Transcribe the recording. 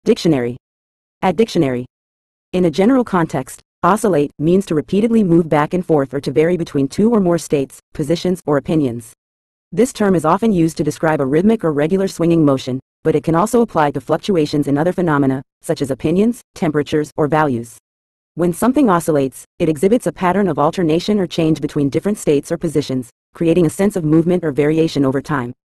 Dictionary. At dictionary. In a general context, oscillate means to repeatedly move back and forth or to vary between two or more states, positions, or opinions. This term is often used to describe a rhythmic or regular swinging motion, but it can also apply to fluctuations in other phenomena, such as opinions, temperatures, or values. When something oscillates, it exhibits a pattern of alternation or change between different states or positions, creating a sense of movement or variation over time.